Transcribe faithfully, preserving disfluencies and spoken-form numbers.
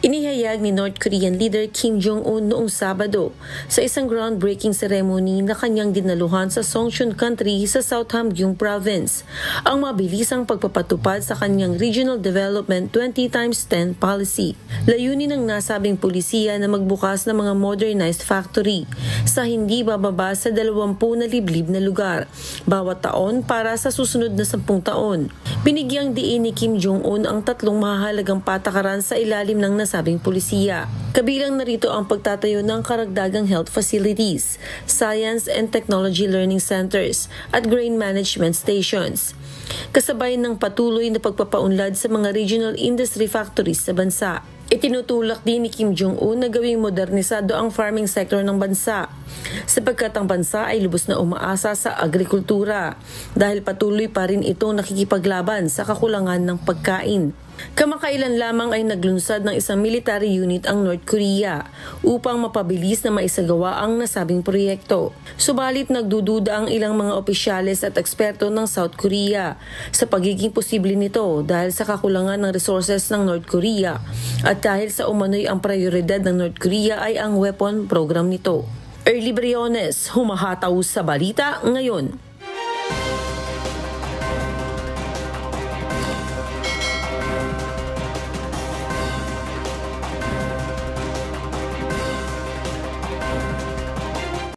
Inihayag ni North Korean leader Kim Jong-un noong Sabado sa isang groundbreaking ceremony na kanyang dinaluhan sa Songchun Country sa South Hamgyong Province ang mabilisang pagpapatupad sa kanyang Regional Development twenty times ten policy. Layunin ng nasabing pulisiya na magbukas ng mga modernized factory sa hindi bababa sa dalawampu na liblib na lugar bawat taon para sa susunod na sampung taon. Binigyang diin ni Kim Jong-un ang tatlong mahalagang patakaran sa ilalim ng nasabing pulisiya. Kabilang narito ang pagtatayo ng karagdagang health facilities, science and technology learning centers at grain management stations. Kasabay ng patuloy na pagpapaunlad sa mga regional industry factories sa bansa. Itinutulak din ni Kim Jong-un na gawing modernisado ang farming sector ng bansa sapagkat ang bansa ay lubos na umaasa sa agrikultura dahil patuloy pa rin itong nakikipaglaban sa kakulangan ng pagkain. Kamakailan lamang ay naglunsad ng isang military unit ang North Korea upang mapabilis na maisagawa ang nasabing proyekto. Subalit nagdududa ang ilang mga opisyales at eksperto ng South Korea sa pagiging posible nito dahil sa kakulangan ng resources ng North Korea at dahil sa umano'y ang prioridad ng North Korea ay ang weapon program nito. Early Briones, humahataw sa balita ngayon.